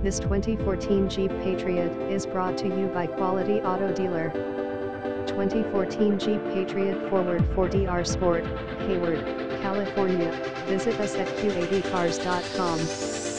This 2014 Jeep Patriot is brought to you by Quality Auto Dealer. 2014 Jeep Patriot Forward 4DR Sport, Hayward, California. Visit us at q80cars.com.